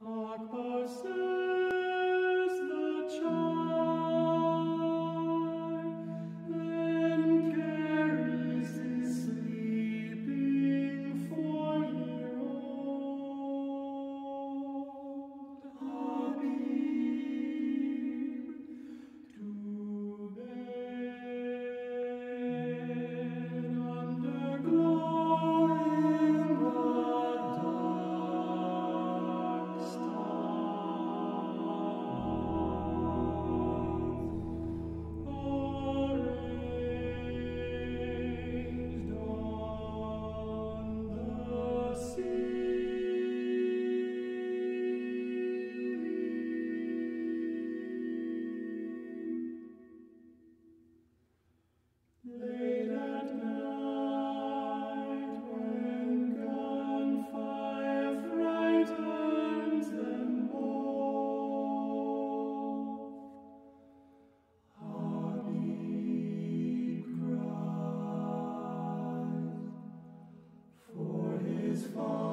Hark, says the chime, then carries his sleeping 4-year-old Habib to bed under glowing dark stars, arranged on the ceiling. Late at night, when gunfire frightens them both, Habib cries for his father.